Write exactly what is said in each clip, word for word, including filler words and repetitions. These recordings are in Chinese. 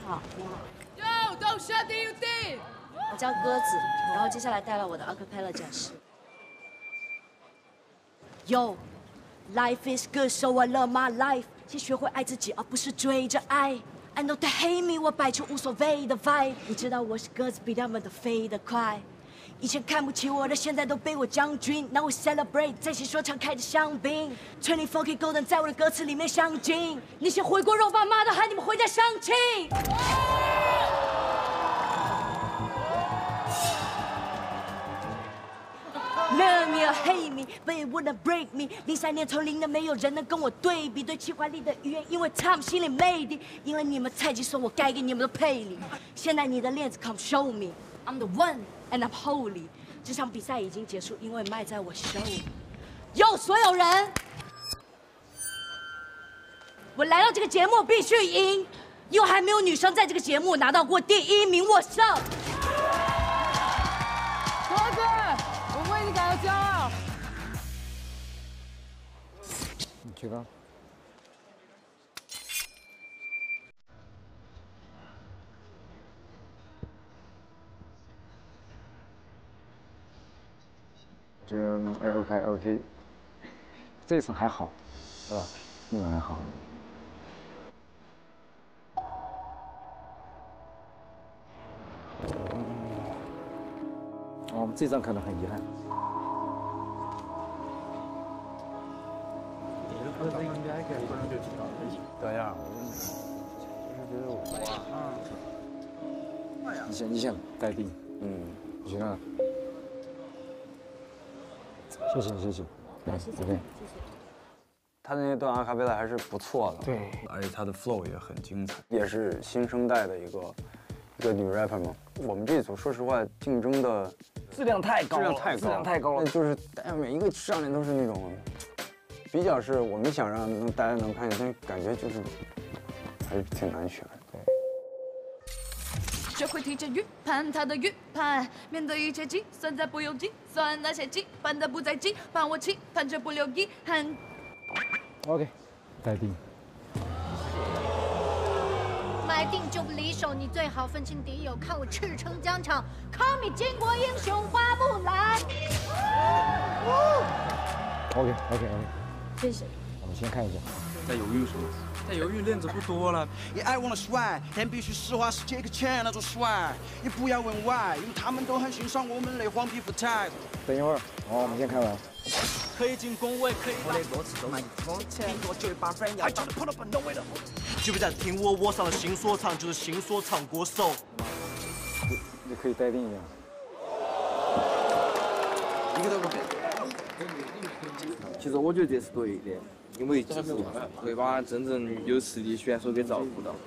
好，你好。 Yo, don't shut the you did. 我叫鸽子，然后接下来带来我的 acapella 展示。Yo, life is good, so I love my life。先学会爱自己，而不是追着爱。I know they hate me， 我摆出无所谓的 vibe。你知道我是鸽子，比他们都飞得快。以前看不起我的，现在都被我将军。Now we celebrate， 在新说唱开着香槟。twenty-four K golden 在我的歌词里面镶金。那些回锅肉爸妈的喊你们回家相亲。 Love me or hate me, but it wouldn't break me。零三年从零的，没有人能跟我对比。对气华丽的语言，因为他们心里魅力。因为你们太极说我该给你们的配礼。现在你的链子 come show me, I'm the one and I'm holy。这场比赛已经结束，因为麦在我手里。哟，所有人，我来到这个节目必须赢，因为还没有女生在这个节目拿到过第一名。我胜。 鸽子。 我为你感到骄傲。 你去吧。这 OK OK， 这一层还好，是吧？那个还好。嗯，我们这张可能很遗憾。 歌子应该给观众就知道等一下，我就是觉得我，你先你先待定，嗯，你觉得？谢谢谢谢，来， 谢谢这边。 他的那段阿卡贝拉还是不错的， 对， 而且他的 flow 也很精彩，也是新生代的一个一个女 rapper 嘛。我们这组说实话，竞争的质量太高， 质量太高， 质量太高了， 那就是大家每一个上来都是那种。 比较是我们想让能大家能看见，但感觉就是还是挺难选。对。 学会提前预判他的预判，面对一切计算，再不用计算那些期盼的不再期盼，我期盼却不留遗憾。 OK， 待定。 买定就不离手，你最好分清敌友，看我赤诚疆场，Call me 巾帼英雄花木兰。 OK OK OK。 谢谢。 我们先看一下， 在犹豫什么？在犹豫链子不多了。 也爱忘了帅，但必须实话实接个钱那种帅。也不要问 why， 因为他们都很欣赏我们那黄皮肤 type。 等一会儿，好，我们先看完。 可以进攻，我也可以。 我的歌词都是风钱，我绝版粉要。 还真的碰到本到位的。就别再听我，我上了新说唱，就是新说唱歌手。 你你可以待定一下。 一个都不给。 其实我觉得这是对的，因为其实会把真正有实力选手给照顾到。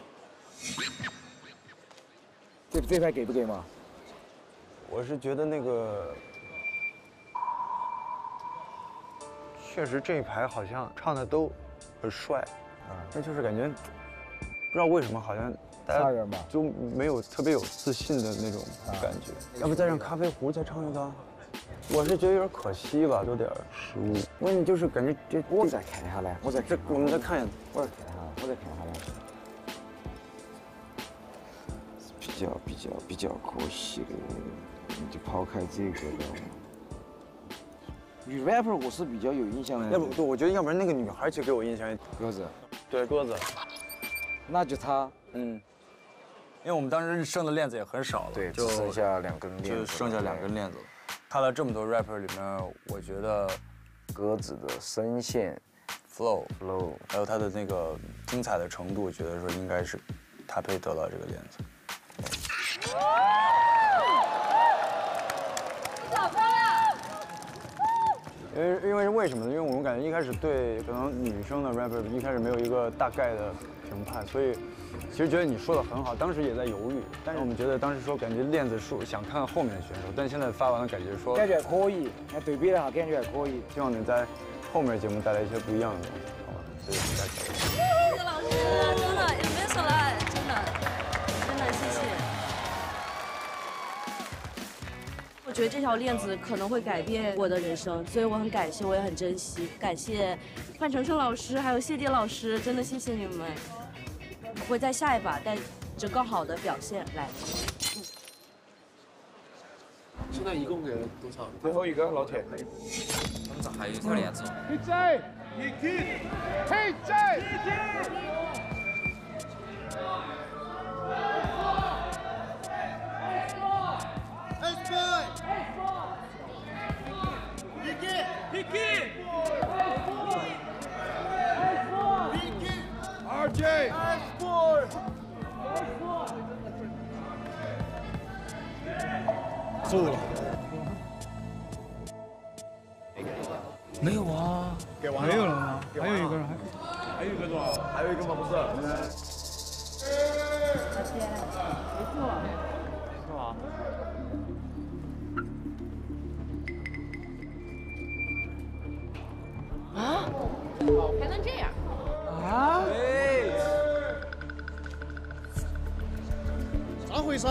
这这排给不给嘛？ 我是觉得那个，确实这一排好像唱的都很帅，啊，那就是感觉不知道为什么好像大家就没有特别有自信的那种感觉。要不再让咖啡壶再唱一个？ 我是觉得有点可惜吧，有点失误。问题就是感觉这我再看一下来，我再这我们再看一下， 我再看一下，我再看一下来。比较比较比较可惜的，你就抛开这个的。女 rapper 我是比较有印象的。 要不对，我觉得要不然那个女孩其实给我印象， 鸽子。 对，鸽子。 那就她， 嗯。 因为我们当时剩的链子也很少了， 对， 就剩下两根链子， 就剩下两根链子。看了这么多 rapper 里面，我觉得鸽子的声线、 flow、 flow， 还有他的那个精彩的程度，我觉得说应该是他配得到这个链子。 老高了。 因为因为为什么呢？因为我们感觉一开始对可能女生的 rapper 一开始没有一个大概的评判，所以。 其实觉得你说的很好，当时也在犹豫，但是我们觉得当时说感觉链子数想看后面的选手，但现在发完了感觉说感觉还可以，哎对比了下感觉还可以， 希望能在后面节目带来一些不一样的东西，好吧？所以我们加油！ 谢谢老师，真的也没少来，真的，真的谢谢。 我觉得这条链子可能会改变我的人生，所以我很感谢，我也很珍惜，感谢范丞丞老师还有谢帝老师，真的谢谢你们。 我会在下一把带就更好的表现来。嗯。 现在一共给了多少？ 最后一个老铁。 他们咋还有一条链子？ P J， P J。R J， 输了。 没有啊， 给完了。没有了吗？还有一个人，还还有一个多少？还有一个吗？不是。没错。是吗？ 啊？还能这样？ 啊？ 哎，咋回事？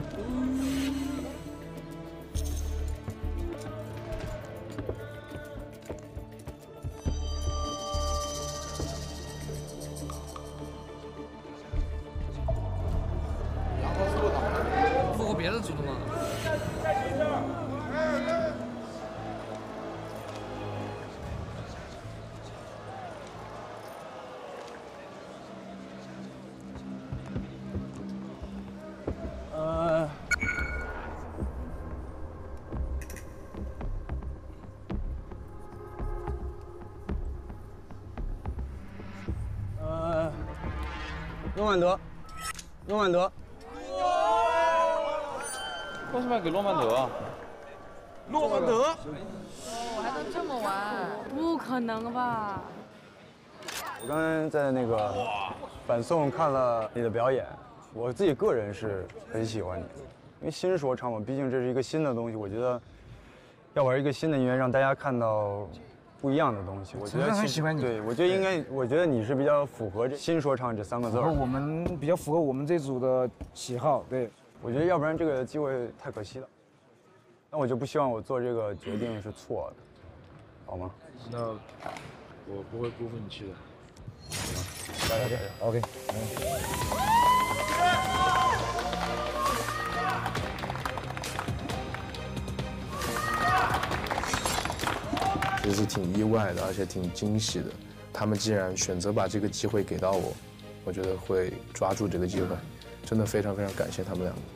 复活别的组的吗？ 呃，呃，诺曼德，诺曼德。 为什么要给诺曼德啊？ 诺曼德， 哦，还能这么玩？ 不可能吧？ 我刚才在那个反送看了你的表演，我自己个人是很喜欢你，因为新说唱嘛，毕竟这是一个新的东西，我觉得要玩一个新的音乐，让大家看到不一样的东西。我觉得很喜欢你。 对，我觉得应该，我觉得你是比较符合这新说唱这三个字。 然后我们比较符合我们这组的喜好，对。 我觉得要不然这个机会太可惜了，那我就不希望我做这个决定是错的，好吗？ 那我不会辜负你期待。 加油加油 ，OK。 其实挺意外的，而且挺惊喜的。他们既然选择把这个机会给到我，我觉得会抓住这个机会。真的非常非常感谢他们两个。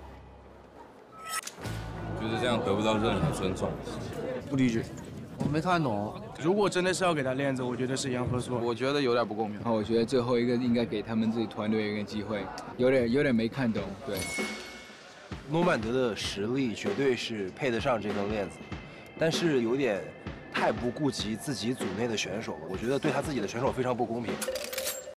觉得这样得不到任何尊重。 不理解，我没看懂。如果真的是要给他链子，我觉得是杨和硕。 我觉得有点不公平。我觉得最后一个应该给他们自己团队一个机会，有点有点没看懂。对， 诺曼德的实力绝对是配得上这根链子，但是有点太不顾及自己组内的选手了。我觉得对他自己的选手非常不公平。